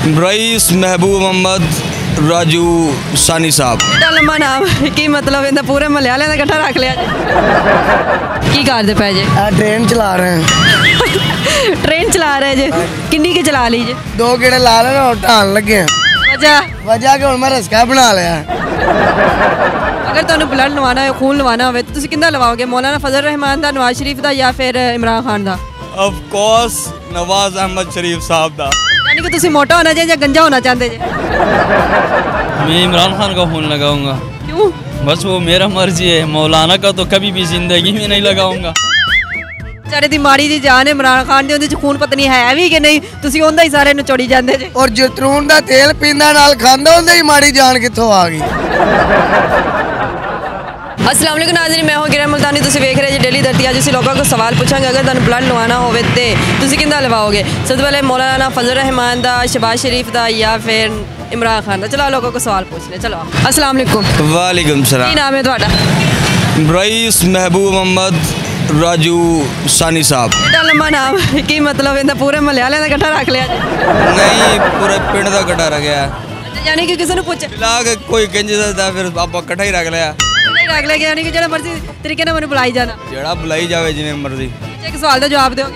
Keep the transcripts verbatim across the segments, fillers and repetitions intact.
Rice महबूब मोहम्मद राजू सानी साहब। एडा लम्मा नाम की मतलब इन्हें पूरे महल्ले वाले इकट्ठा रख लिया की करते पे जे? ट्रेन चला रहे हैं। ट्रेन चला रहे जे किन्नी की चला लीजे? दो गेड़े ला लेना और ढान लगे हैं। वजह वजह कि मैं रस्का बना लिया। अगर तुहानू ब्लड लवाना हो खून लवाना हो तो तुसी किंदा लवाओगे? मौलाना फजल रहमान दा, नवाज शरीफ दा या फिर इमरान खान दा? ऑफ कोर्स नवाज अहमद शरीफ साहब दा। यानी कि तुसी मोटा होना चाहिए या गंजा होना चाहते जे? मैं इमरान खान का खून लगाऊंगा। क्यों? बस वो मेरा मर्जी है। मौलाना का तो कभी भी जिंदगी में नहीं लगाऊंगा। बेचारे दी माड़ी दी जान इमरान खान दी, उहदे च खून पता नहीं है भी कि नहीं, तुसी उहदा ही सारे नचोड़ी जांदे जे। और जैतून दा तेल पींदा नाल खांदा उहदे ही माड़ी जान कित्थों आ गई। अस्सलाम वालेकुम नाज़रीन, मैं हूं गिरा मुल्तानी, तुसी वेख रहे जी डेली धरती। अज असीं लोगों को सवाल पूछांगे अगर तुहानू ब्लड लवाना होवे ते तुसी किंदा लवाओगे? सबसे पहले मौलाना फजल रहमान दा, शहबाज शरीफ दा या फिर इमरान खान दा? चलो लोगों को सवाल पूछ ले। चलो अस्सलाम वालेकुम। वालेकुम सलाम। की नाम है तुहाडा? रईस महबूब मोहम्मद राजू सानी साहब। एडा लम्मा नाम की मतलब इन्हें पूरे महल्ले वाले इकट्ठा रख लिया? नहीं, पूरे पिंड का कटा रह गया। यानी कि किसी ने पूछ मिला के कोई कंज दसदा फिर आप कट्ठा ही रख लिया। रख लिया यानी कि जो मर्जी तरीके ने मैंने बुलाई जाना, जेड़ा बुलाई जावे जिवें मर्जी। एक सवाल का जवाब दोगे?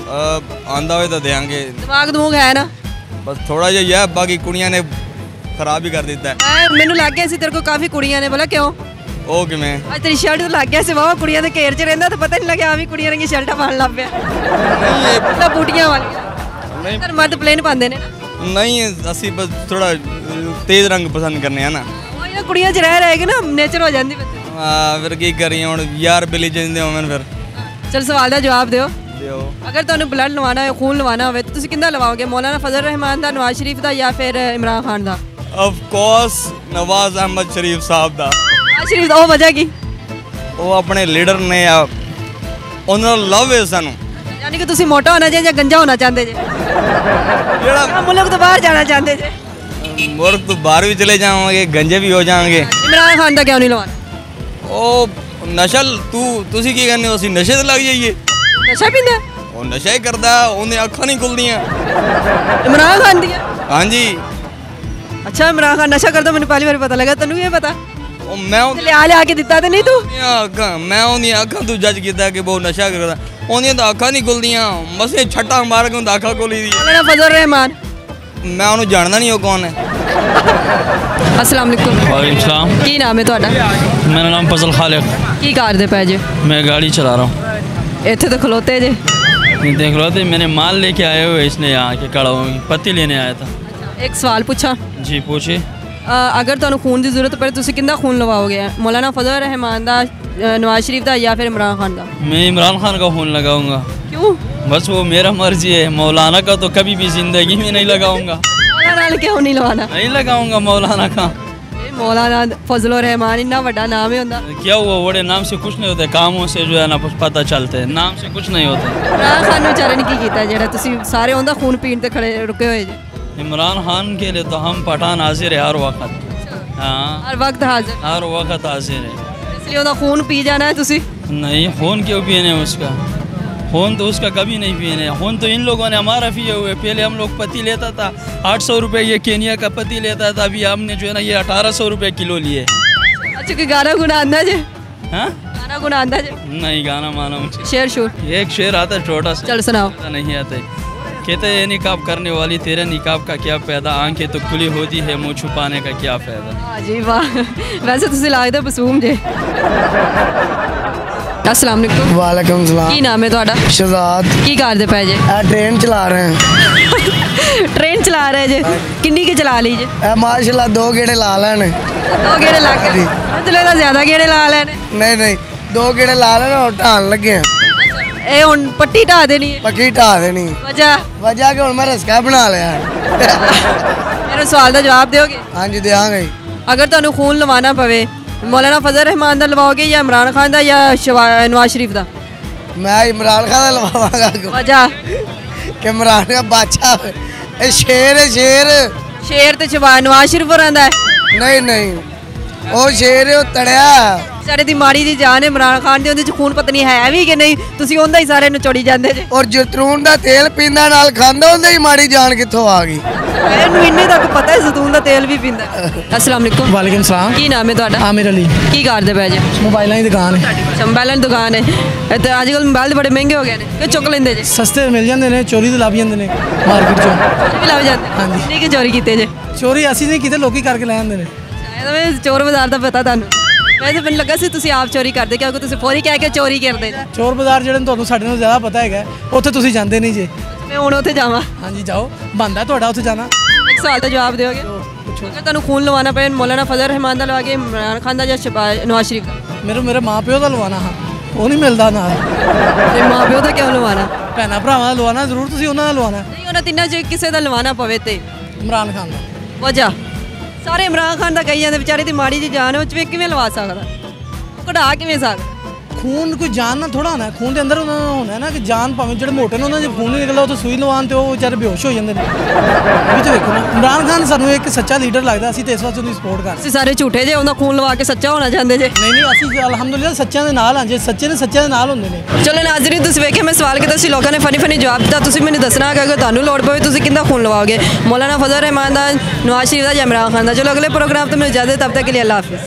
आंदा हो तो देंगे। दिमाग दमूग है ना? बस थोड़ा जिहा है, बाकी कुड़ियां ने खराब ही कर दिता है। मैनू लग गया तेरे को काफी कुड़ियां ने। बोला क्यों? ओ किवें? आज तेरी शर्ट तो लग गया सी वाह कुड़ियां दे घेर च रहिंदा तो पता नहीं लगे आ भी कुड़ियां रंगी शर्टां पान लग पिया। नहीं मतलब बूटियां वाली नहीं पर मर्द प्लेन पांदे ने ना। नहीं, असी बस थोड़ा तेज रंग पसंद करने हैं ना। ਉਹ ਇਹ ਕੁੜੀਆਂ ਚ ਰਹਿ ਰਹਿ ਕੇ ਨਾ ਨੇਚਰ ਹੋ ਜਾਂਦੀ ਬੰਦੇ। ਹਾਂ ਫਿਰ ਕੀ ਕਰੀਏ ਹੁਣ ਯਾਰ ਬਿਲੀ ਜਿੰਦੇ ਹੋਵਨ ਫਿਰ। ਚਲ ਸਵਾਲ ਦਾ ਜਵਾਬ ਦਿਓ। ਦਿਓ। ਅਗਰ ਤੁਹਾਨੂੰ ਬਲੱਡ ਲਵਾਣਾ ਹੈ ਖੂਨ ਲਵਾਣਾ ਹੋਵੇ ਤਾਂ ਤੁਸੀਂ ਕਿੰਦਾ ਲਵਾਓਗੇ? ਮੌਲਾਨਾ ਫਜ਼ਲ ਰਹਿਮਾਨ ਦਾ, ਨਵਾਜ਼ ਸ਼ਰੀਫ ਦਾ ਜਾਂ ਫਿਰ ਇਮਰਾਨ ਖਾਨ ਦਾ? ਆਫ ਕੋਰਸ ਨਵਾਜ਼ ਅਹਿਮਦ ਸ਼ਰੀਫ ਸਾਹਿਬ ਦਾ। ਨਵਾਜ਼ ਸ਼ਰੀਫ ਦਾ ਉਹ ਵਜ੍ਹਾ ਕੀ? ਉਹ ਆਪਣੇ ਲੀਡਰ ਨੇ ਆ, ਉਹਨਾਂ ਨਾਲ ਲਵ ਹੈ ਸਾਨੂੰ। यानी कि तुसी मोटा होना चाहिए या गंजा होना चाहते जे? ਜਿਹੜਾ मुल्क तो बाहर जाना चाहते जे? मुल्क तो बाहर भी चले जाएंगे, गंजे भी हो जाएंगे। इमरान खान का क्यों नहीं लवाना? ओ नशा तू तुसी की करने हो? ਅਸੀਂ ਨਸ਼ੇ ਤੇ ਲੱਗ ਜਾਈਏ? नशा पींदा? ਉਹ ਨਸ਼ਾ ਹੀ ਕਰਦਾ, ਉਹਨੇ ਅੱਖਾਂ ਨਹੀਂ ਖੁੱਲਦੀਆਂ। इमरान खान दी? ਹਾਂਜੀ। अच्छा इमरान खान नशा करता, मैंने पहली बार पता लगा। तेनू ये पता? ਉਹ ਮੈਂ लिया लिया के दिता ते नहीं तू? ਉਹਦੀਆਂ ਅੱਖਾਂ ਮੈਂ ਉਹਦੀਆਂ ਅੱਖਾਂ ਤੋਂ ਜੱਜ ਕੀਤਾ ਕਿ ਬਹੁਤ ਨਸ਼ਾ ਕਰਦਾ। ਉਹਦੀਆਂ ਤਾਂ ਅੱਖਾਂ ਨਹੀਂ ਖੁੱਲਦੀਆਂ, ਮਸੇ ਛੱਟਾ ਮਾਰ ਕੇ ਉਹਦਾ ਅੱਖਾਂ ਖੋਲੀ ਦੀ। मौलाना फजल रहमान। मैं ਉਹਨੂੰ ਜਾਣਦਾ ਨਹੀਂ ਉਹ ਕੌਣ ਹੈ। अस्सलाम वालेकुम। वालेकुम सलाम। की नाम है तुहाडा? मेरा नाम फजल खालिक। की करदे पे जे? मैं गाड़ी चला रहा हूँ। इत्थे तो खलोते जे। ये देख लो थे, मैंने माल लेके आए हुए इसने यहाँ के कड़ा हुए पत्ती लेने आया था। एक सवाल पूछा? जी पूछिए। अगर तुहानू खून की जरूरत पड़े तुसी किंदा खून लवाओगे? मौलाना फजल रहमान दा, नवाज शरीफ दा या फिर इमरान खान दा? मैं इमरान खान का खून लगाऊंगा। क्यों? बस वो मेरा मर्जी है। मौलाना का तो कभी भी जिंदगी में नहीं लगाऊंगा। मौलाना क्यों नहीं लवाना? नहीं लगाऊंगा मौलाना का। मौलाना फजल रहमान इतना बड़ा नाम है उनका। क्या हुआ? बड़े नाम से कुछ नहीं होता, कामों से जो है ना पता चलते हैं, नाम से कुछ नहीं होता। इमरान खान बेचारे ने की कीता जेड़ा तुसी सारे उनका खून पीण ते खड़े रुके हुए जे? इमरान खान के लिए तो हम पठान हाजिर है हर वक्त। हाँ हर वक्त हाजिर? हर वक्त हाजिर है। इसलिए उनका खून पी जाना है तुसी? नहीं, खून क्यों पीने उसका? खून तो उसका कभी नहीं पीने। खून तो इन लोगों ने हमारा पिए हुए। पहले हम लोग पति लेता था आठ सौ रुपये, ये केनिया का पति लेता था। अभी हमने जो है ना ये अठारह सौ रुपये किलो लिए। अच्छा कोई गाना गुना आंदा जे? हाँ गाना गुना आंदा जे? नहीं, गाना माना मुझे। शेर शूर? एक शेर आता है छोटा सा। चल सुनाओ। नहीं आता है। कहते हैं निकाब करने वाली तेरे निकाब का क्या फायदा, आंखें तो खुली होती है मुँह छुपाने का क्या फायदा। वाह जी वाह, वैसे तुसी लगदे मासूम जे। अस्सलाम वालेकुम। वालेकुम सलाम। की नाम है तुहाडा? शहजाद। की करदे पे जे? ट्रेन चला रहे हैं। ट्रेन चला रहे जे किन्नी की चला ली जे? माशाल्लाह दो गेड़े ला लेने। दो गेड़े ला के मतलब तो ज्यादा गेड़े ला लेने? नहीं नहीं, दो गेड़े ला लेना और ढान लगे हैं। ए हुन पट्टी ढा देनी है? पक्की ढा देनी। वजह? वजह कि मैं रस्का बना लिया। मेरे सवाल का जवाब दोगे? हाँ जी देंगे। अगर तुहानू खून लवाना पवे मौलाना फजल रहमान दा लवाओगे या इमरान खान दा या नवाज शरीफ दा? मैं इमरान खान दा लवावांगा। वजह? कि इमरान का बादशाह शेर है, शेर। शेर ते नवाज शरीफ होरां दा है? नहीं नहीं, वो शेर है, वो तड़िया। सारे दी माड़ी दी जान इमरान खान दी, उहदे च खून पता नहीं है भी कि नहीं, तुसी उहदा ही सारे नचोड़ी जांदे जे। और जैतून दा तेल पींदा नाल खांदा उहदे ही माड़ी जान कित्थों आ गई। ਮੈਨੂੰ ਇੰਨੇ ਤੱਕ ਪਤਾ ਹੈ ਜ਼ੈਤੂਨ ਦਾ ਤੇਲ ਵੀ ਪੀਂਦਾ ਅਸਲਾਮ ਅਲੈਕੁਮ ਵਾਲੇਕੁਮ ਸਲਾਮ ਕੀ ਨਾਮ ਹੈ ਤੁਹਾਡਾ ਆਮਿਰ ਅਲੀ ਕੀ ਕਰਦੇ ਪਏ ਜੇ ਮੋਬਾਈਲਾਂ ਦੀ ਦੁਕਾਨ ਹੈ ਸੰਭਾਲਣ ਦੀ ਦੁਕਾਨ ਹੈ ਤੇ ਅੱਜ ਕੱਲ੍ਹ ਮੋਬਾਈਲ ਬੜੇ ਮਹਿੰਗੇ ਹੋ ਗਏ ਨੇ ਕਿ ਚੁੱਕ ਲੈਂਦੇ ਜੇ ਸਸਤੇ ਮਿਲ ਜਾਂਦੇ ਨੇ ਚੋਰੀ ਦੇ ਲੱਭ ਜਾਂਦੇ ਨੇ ਮਾਰਕੀਟ ਚੋਂ ਚੋਰੀ ਵੀ ਲੱਭ ਜਾਂਦੇ ਹਾਂਜੀ। ਨਹੀਂ ਕਿ ਚੋਰੀ ਕੀਤੇ ਜੇ ਚੋਰੀ ਅਸੀਂ ਨਹੀਂ ਕਿਤੇ ਲੋਕੀ ਕਰਕੇ ਲੈ ਜਾਂਦੇ ਨੇ ਇਹਦਾ ਵੀ ਚੋਰ ਬਾਜ਼ਾਰ ਦਾ ਪਤਾ ਤੁਹਾਨੂੰ ਮੈਂ ਤਾਂ ਮੈਨੂੰ ਲੱਗਾ ਸੀ ਤੁਸੀਂ ਆਪ ਚੋਰੀ ਕਰਦੇ ਕਿਉਂਕਿ ਤੁਸੀਂ ਫੋਰੀ ਕਹਿ ਕੇ ਚੋਰੀ ਕਰਦੇ ਚੋਰ ਬਾਜ਼ਾਰ ਜਿਹੜੇ ਨੇ ਤੁਹਾਨੂੰ ਸਾਡੇ ਨਾਲੋਂ ਜ਼ਿਆਦਾ ਪਤਾ ਹੈਗਾ ਉੱਥੇ ਤੁਸੀਂ ਜਾਂਦੇ ਨਹੀਂ ਜੇ ਮੈਂ ਹੁਣ ਉੱਥੇ ਜਾਵਾਂ ਹਾਂਜੀ ਜਾਓ ਬੰਦਾ ਤੁਹਾਡਾ ਉੱਥੇ ਜਾਣਾ ਇੱਕ ਸਵਾਲ ਦਾ ਜਵਾਬ ਦਿਓਗੇ ਅਗਰ ਤੁਹਾਨੂੰ ਖੂਨ ਲਵਾਉਣਾ ਪਏ ਮੌਲਾਨਾ ਫਜ਼ਲ ਰਹਿਮਾਨ ਦਾ ਲਵਾ ਕੇ ਇਮਰਾਨ ਖਾਨ ਦਾ ਜਾਂ ਸ਼ਹਬਾਜ਼ ਨਵਾਜ਼ ਸ਼ਰੀਫ ਦਾ ਮੇਰੇ ਮੇਰੇ ਮਾਂ ਪਿਓ ਦਾ ਲਵਾਣਾ ਹਾਂ ਉਹ ਨਹੀਂ ਮਿਲਦਾ ਨਾਲ ਤੇ ਮਾਂ ਪਿਓ ਦਾ ਕਿਉਂ ਲਵਾਉਣਾ ਭੈਣਾਂ ਭਰਾਵਾਂ ਦਾ ਲਵਾਣਾ ਜ਼ਰੂਰ ਤੁਸੀਂ ਉਹਨਾਂ ਦਾ ਲਵਾਣਾ ਨਹੀਂ ਉਹਨਾਂ ਤਿੰਨਾਂ 'ਚ ਕਿਸੇ ਦਾ ਲਵਾਉਣਾ ਪਵੇ ਤੇ ਇਮਰਾਨ ਖਾਨ ਦਾ ਵਜ੍ਹਾ ਸਾਰੇ ਇਮਰਾਨ ਖਾਨ ਦਾ ਕਹੀ ਜਾਂਦੇ ਵਿਚਾਰੇ ਦੀ ਮਾੜੀ ਜੀ ਜਾਨ ਉਹ 'ਚ ਵੀ ਕਿਵੇਂ ਲਵਾ ਸਕਦਾ ਉਹ ਕਢਾ ਕਿਵੇਂ ਸਕਦਾ ਖੂਨ ਕੋਈ ਜਾਨ ਨਾ ਥੋੜਾ ਹੋਣਾ ਖੂਨ ਦੇ ਅੰਦਰ ਉਹਨਾਂ ਦਾ ਹੋਣਾ ਨਾ ਕਿ ਜਾਨ ਭਾਵੇਂ ਜਿਹੜੇ ਮੋਟੇ ਨੇ ਉਹਨਾਂ ਜੇ ਖੂਨ ਨਹੀਂ ਨਿਕਲਦਾ ਉਹ ਤਾਂ ਸੂਈ ਲਵਾਉਣ ਤੇ ਉਹ ਵਿਚਾਰੇ ਬੇਹੋਸ਼ ਹੋ ਜਾਂਦੇ ਨੇ ਇਹ ਵੀ ਤਾਂ ਵੇਖੋ ਨਾ ਇਮਰਾਨ ਖਾਨ ਸਾਨੂੰ ਇੱਕ ਸੱਚਾ ਲੀਡਰ ਲੱਗਦਾ ਅਸੀਂ ਤੇ ਇਸ ਵਾਸਤੇ ਉਹਦੀ ਸਪੋਰਟ ਕਰਦੇ ਤੁਸੀਂ ਸਾਰੇ ਝੂਠੇ ਜੇ ਉਹਦਾ ਖੂਨ ਲਵਾ ਕੇ ਸੱਚਾ ਹੋਣਾ ਚਾਹੁੰਦੇ ਜੇ ਨਹੀਂ ਨਹੀਂ ਅਸੀਂ ਅਲਹਮਦੁਲਿਲਾ ਸੱਚਿਆਂ ਦੇ ਨਾਲ ਹਾਂ ਜੇ ਸੱਚੇ ਨੇ ਸੱਚਿਆਂ ਦੇ ਨਾਲ ਹੁੰਦੇ ਨੇ ਚਲੋ ਨਾਜ਼ਰੀਨ ਤੁਸੀਂ ਵੇਖਿਆ ਮੈਂ ਸਵਾਲ ਕੀਤਾ ਸੀ ਲੋਕਾਂ ਨੇ ਫਨੀ ਫਨੀ ਜਵਾਬ ਦਿੱਤਾ ਤੁਸੀਂ ਮੈਨੂੰ ਦੱਸਣਾ ਕਿ ਅਗਰ ਤੁਹਾਨੂੰ ਲੋੜ ਪਵੇ ਤੁਸੀਂ ਕਿੰਦਾ ਖੂਨ ਲਵਾਓਗੇ ਮੌਲਾਨਾ ਫਜ਼ਲ ਰਹਿਮਾਨ ਦਾ ਨਵਾਜ਼ ਸ਼ਰੀਫ ਦਾ ਜਾਂ ਇਮਰਾਨ ਖਾਨ ਦਾ ਚਲੋ ਅਗਲੇ ਪ੍ਰੋਗਰਾਮ ਤੋਂ ਮਿਲ ਜਾਦੇ ਤਬ ਤੱਕ ਕੇ ਲਈ ਅੱਲਾਹ ਹਾਫਿਜ਼